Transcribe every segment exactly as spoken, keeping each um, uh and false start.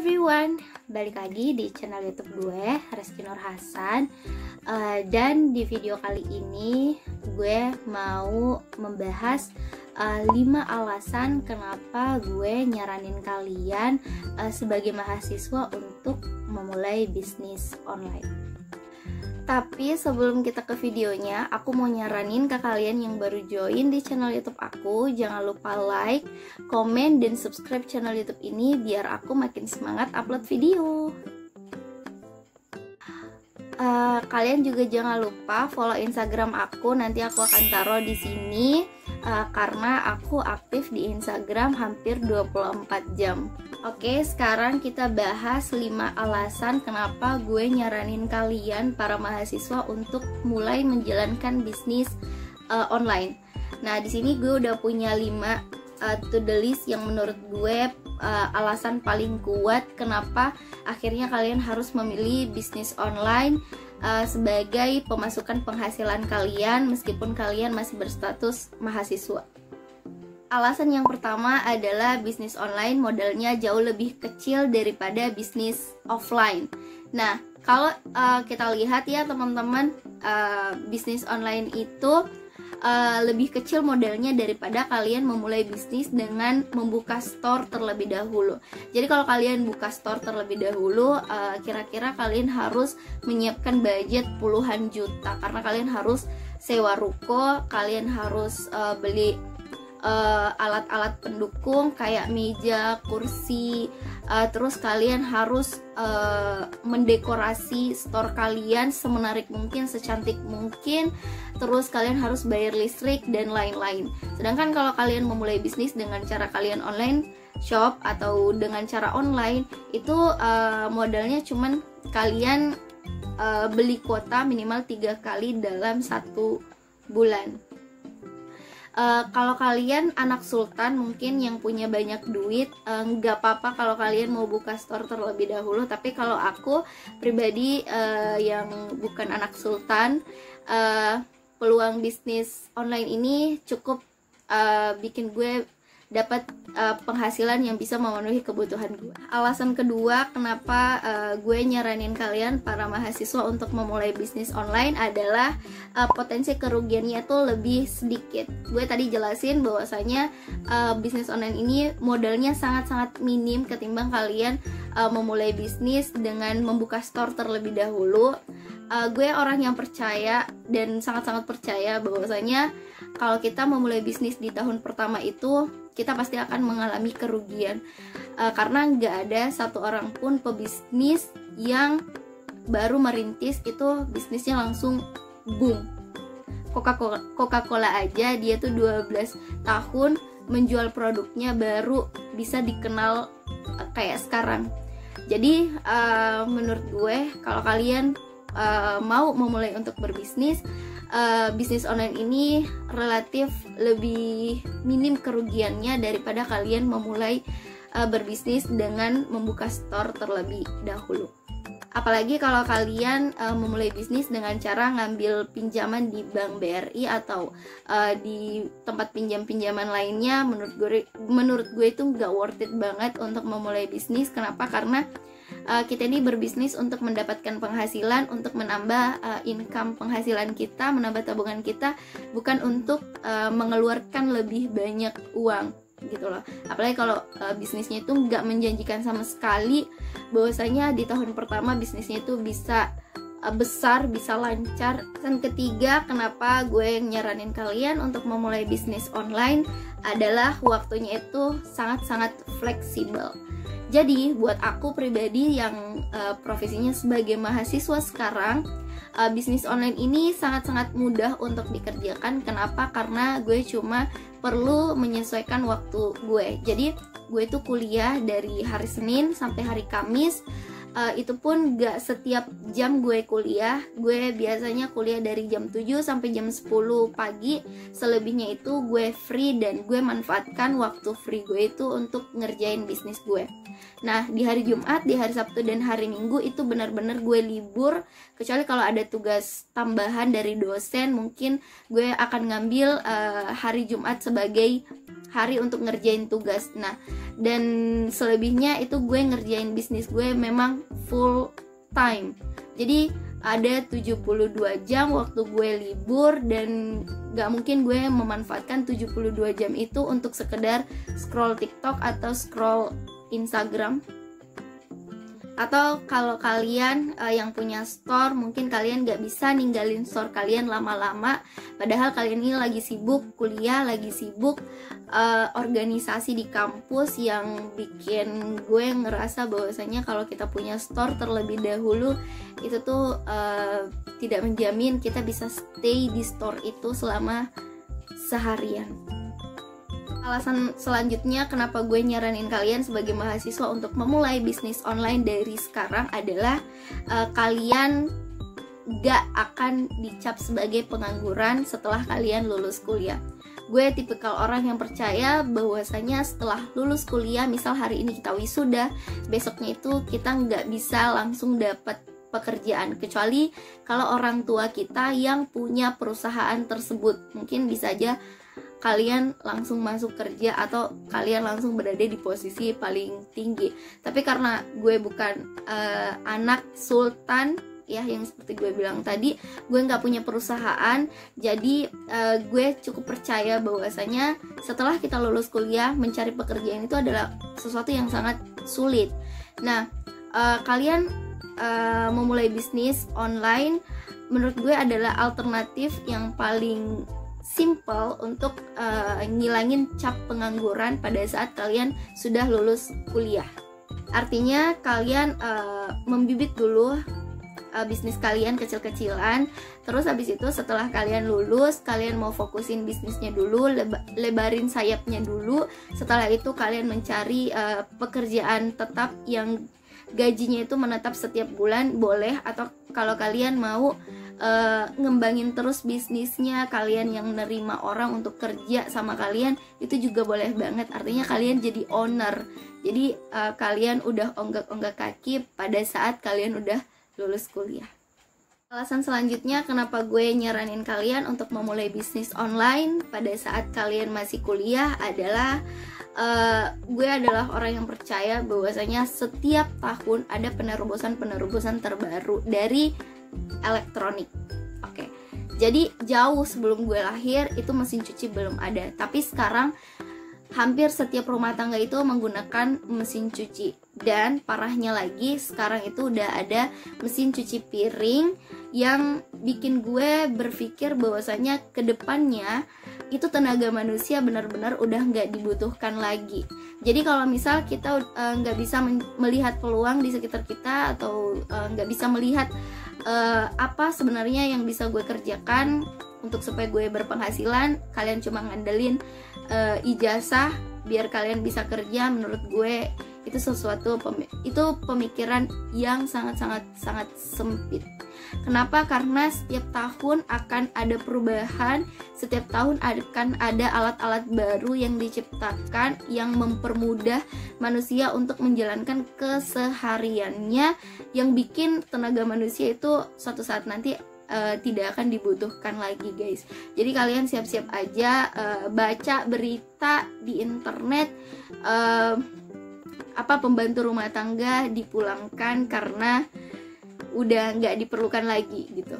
everyone, balik lagi di channel YouTube gue, Reski Nur Hasan. uh, Dan di video kali ini gue mau membahas uh, lima alasan kenapa gue nyaranin kalian uh, sebagai mahasiswa untuk memulai bisnis online. Tapi sebelum kita ke videonya, aku mau nyaranin ke kalian yang baru join di channel YouTube aku, jangan lupa like, komen, dan subscribe channel YouTube ini biar aku makin semangat upload video. Uh, kalian juga jangan lupa follow Instagram aku, nanti aku akan taruh di sini uh, karena aku aktif di Instagram hampir dua puluh empat jam. Oke, sekarang kita bahas lima alasan kenapa gue nyaranin kalian para mahasiswa untuk mulai menjalankan bisnis uh, online. Nah, di sini gue udah punya lima uh, to the list yang menurut gue uh, alasan paling kuat kenapa akhirnya kalian harus memilih bisnis online uh, sebagai pemasukan penghasilan kalian meskipun kalian masih berstatus mahasiswa. Alasan yang pertama adalah bisnis online modalnya jauh lebih kecil daripada bisnis offline. Nah, kalau uh, kita lihat ya teman-teman, uh, bisnis online itu uh, lebih kecil modalnya daripada kalian memulai bisnis dengan membuka store terlebih dahulu. Jadi kalau kalian buka store terlebih dahulu, uh, kira-kira kalian harus menyiapkan budget puluhan juta karena kalian harus sewa ruko, kalian harus uh, beli Uh, alat-alat pendukung kayak meja, kursi, uh, terus kalian harus uh, mendekorasi store kalian semenarik mungkin, secantik mungkin, terus kalian harus bayar listrik dan lain-lain. Sedangkan kalau kalian memulai bisnis dengan cara kalian online shop atau dengan cara online, itu uh, modalnya cuman kalian uh, beli kuota minimal tiga kali dalam satu bulan. Uh, kalau kalian anak sultan mungkin yang punya banyak duit, nggak uh, apa-apa kalau kalian mau buka store terlebih dahulu. Tapi kalau aku pribadi uh, yang bukan anak sultan, uh, peluang bisnis online ini cukup uh, bikin gue dapat uh, penghasilan yang bisa memenuhi kebutuhan gue. Alasan kedua kenapa uh, gue nyaranin kalian para mahasiswa untuk memulai bisnis online adalah uh, potensi kerugiannya tuh lebih sedikit. Gue tadi jelasin bahwasanya uh, bisnis online ini modalnya sangat-sangat minim ketimbang kalian uh, memulai bisnis dengan membuka store terlebih dahulu. Uh, gue orang yang percaya dan sangat-sangat percaya bahwasanya kalau kita memulai bisnis di tahun pertama itu kita pasti akan mengalami kerugian, uh, karena nggak ada satu orang pun pebisnis yang baru merintis itu bisnisnya langsung boom. Coca-Cola, Coca-Cola aja dia tuh dua belas tahun menjual produknya baru bisa dikenal uh, kayak sekarang. Jadi uh, menurut gue kalau kalian uh, mau memulai untuk berbisnis, Uh, bisnis online ini relatif lebih minim kerugiannya daripada kalian memulai uh, berbisnis dengan membuka store terlebih dahulu. Apalagi kalau kalian uh, memulai bisnis dengan cara ngambil pinjaman di bank B R I atau uh, di tempat pinjam-pinjaman lainnya, menurut gue menurut gue itu nggak worth it banget untuk memulai bisnis. Kenapa? Karena Uh, kita ini berbisnis untuk mendapatkan penghasilan, untuk menambah uh, income penghasilan kita, menambah tabungan kita, bukan untuk uh, mengeluarkan lebih banyak uang gitu loh. Apalagi kalau uh, bisnisnya itu nggak menjanjikan sama sekali bahwasanya di tahun pertama bisnisnya itu bisa uh, besar, bisa lancar. Dan ketiga, kenapa gue nyaranin kalian untuk memulai bisnis online adalah waktunya itu sangat-sangat fleksibel. Jadi buat aku pribadi yang uh, profesinya sebagai mahasiswa sekarang, uh, bisnis online ini sangat-sangat mudah untuk dikerjakan. Kenapa? Karena gue cuma perlu menyesuaikan waktu gue. Jadi gue tuh kuliah dari hari Senin sampai hari Kamis. Uh, itu pun gak setiap jam gue kuliah. Gue biasanya kuliah dari jam tujuh sampai jam sepuluh pagi. Selebihnya itu gue free dan gue manfaatkan waktu free gue itu untuk ngerjain bisnis gue. Nah, di hari Jumat, di hari Sabtu, dan hari Minggu itu benar-benar gue libur. Kecuali kalau ada tugas tambahan dari dosen, mungkin gue akan ngambil uh, hari Jumat sebagai hari untuk ngerjain tugas. Nah, dan selebihnya itu gue ngerjain bisnis gue memang full time. Jadi ada tujuh puluh dua jam waktu gue libur, dan gak mungkin gue memanfaatkan tujuh puluh dua jam itu untuk sekedar scroll TikTok atau scroll Instagram. Atau kalau kalian uh, yang punya store, mungkin kalian gak bisa ninggalin store kalian lama-lama, padahal kalian ini lagi sibuk kuliah, lagi sibuk uh, organisasi di kampus, yang bikin gue ngerasa bahwasanya kalau kita punya store terlebih dahulu itu tuh uh, tidak menjamin kita bisa stay di store itu selama seharian. Alasan selanjutnya kenapa gue nyaranin kalian sebagai mahasiswa untuk memulai bisnis online dari sekarang adalah uh, kalian gak akan dicap sebagai pengangguran setelah kalian lulus kuliah. Gue tipikal orang yang percaya bahwasanya setelah lulus kuliah, misal hari ini kita wisuda, besoknya itu kita nggak bisa langsung dapat pekerjaan, kecuali kalau orang tua kita yang punya perusahaan tersebut. Mungkin bisa aja kalian langsung masuk kerja atau kalian langsung berada di posisi paling tinggi. Tapi karena gue bukan uh, anak sultan ya, yang seperti gue bilang tadi, gue nggak punya perusahaan, jadi uh, gue cukup percaya bahwasanya setelah kita lulus kuliah, mencari pekerjaan itu adalah sesuatu yang sangat sulit. Nah, uh, kalian uh, memulai bisnis online menurut gue adalah alternatif yang paling simple untuk uh, ngilangin cap pengangguran pada saat kalian sudah lulus kuliah. Artinya kalian uh, membibit dulu uh, bisnis kalian kecil-kecilan, terus habis itu setelah kalian lulus, kalian mau fokusin bisnisnya dulu, leba, lebarin sayapnya dulu. Setelah itu kalian mencari uh, pekerjaan tetap yang gajinya itu menetap setiap bulan, boleh. Atau kalau kalian mau Uh, ngembangin terus bisnisnya, kalian yang nerima orang untuk kerja sama kalian, itu juga boleh banget. Artinya kalian jadi owner, jadi uh, kalian udah onggak-onggak kaki pada saat kalian udah lulus kuliah. Alasan selanjutnya kenapa gue nyaranin kalian untuk memulai bisnis online pada saat kalian masih kuliah adalah uh, gue adalah orang yang percaya bahwasanya setiap tahun ada penerobosan-penerobosan terbaru dari elektronik. Oke, jadi jauh sebelum gue lahir itu mesin cuci belum ada, tapi sekarang hampir setiap rumah tangga itu menggunakan mesin cuci. Dan parahnya lagi, sekarang itu udah ada mesin cuci piring yang bikin gue berpikir bahwasanya kedepannya itu tenaga manusia benar-benar udah nggak dibutuhkan lagi. Jadi kalau misal kita nggak uh, bisa melihat peluang di sekitar kita, atau nggak uh, bisa melihat uh, apa sebenarnya yang bisa gue kerjakan untuk supaya gue berpenghasilan, kalian cuma ngandelin uh, ijazah biar kalian bisa kerja, menurut gue itu sesuatu pem- itu pemikiran yang sangat-sangat sangat sempit. Kenapa? Karena setiap tahun akan ada perubahan, setiap tahun akan ada alat-alat baru yang diciptakan yang mempermudah manusia untuk menjalankan kesehariannya, yang bikin tenaga manusia itu suatu saat nanti Uh, tidak akan dibutuhkan lagi, guys. Jadi kalian siap-siap aja uh, baca berita di internet uh, apa pembantu rumah tangga dipulangkan karena udah nggak diperlukan lagi gitu.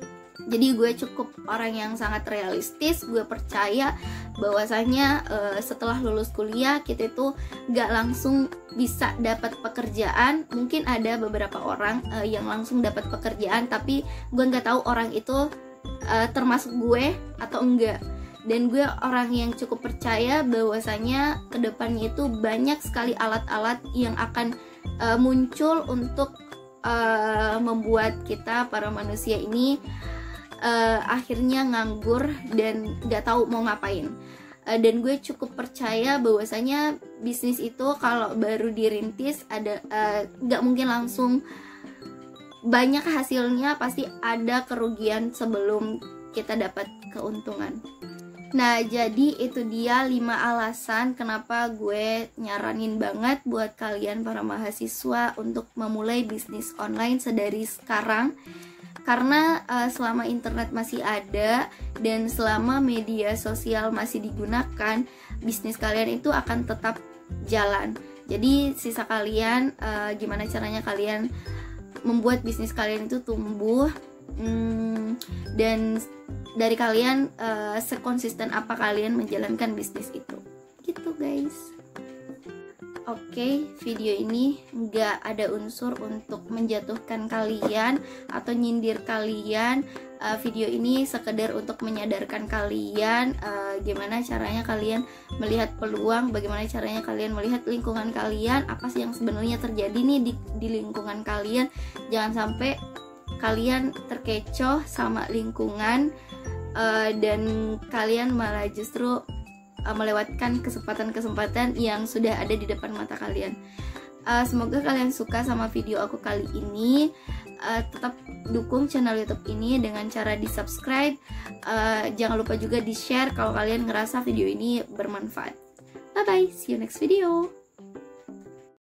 Jadi gue cukup orang yang sangat realistis. Gue percaya bahwasanya uh, setelah lulus kuliah kita itu nggak langsung bisa dapat pekerjaan. Mungkin ada beberapa orang uh, yang langsung dapat pekerjaan, tapi gue nggak tahu orang itu uh, termasuk gue atau enggak. Dan gue orang yang cukup percaya bahwasanya kedepannya itu banyak sekali alat-alat yang akan uh, muncul untuk uh, membuat kita para manusia ini Uh, akhirnya nganggur dan gak tahu mau ngapain. uh, Dan gue cukup percaya bahwasanya bisnis itu kalau baru dirintis ada uh, gak mungkin langsung banyak hasilnya, pasti ada kerugian sebelum kita dapat keuntungan. Nah, jadi itu dia lima alasan kenapa gue nyaranin banget buat kalian para mahasiswa untuk memulai bisnis online sedari sekarang. Karena uh, selama internet masih ada dan selama media sosial masih digunakan, bisnis kalian itu akan tetap jalan. Jadi sisa kalian uh, gimana caranya kalian membuat bisnis kalian itu tumbuh, hmm, dan dari kalian uh, sekonsisten apa kalian menjalankan bisnis itu. Gitu guys. Oke, okay, video ini nggak ada unsur untuk menjatuhkan kalian atau nyindir kalian. Uh, video ini sekedar untuk menyadarkan kalian uh, gimana caranya kalian melihat peluang, bagaimana caranya kalian melihat lingkungan kalian, apa sih yang sebenarnya terjadi nih di, di lingkungan kalian. Jangan sampai kalian terkecoh sama lingkungan uh, dan kalian malah justru melewatkan kesempatan-kesempatan yang sudah ada di depan mata kalian. Uh, semoga kalian suka sama video aku kali ini. Uh, tetap dukung channel YouTube ini dengan cara di subscribe. Uh, jangan lupa juga di share kalau kalian ngerasa video ini bermanfaat. Bye bye, see you next video.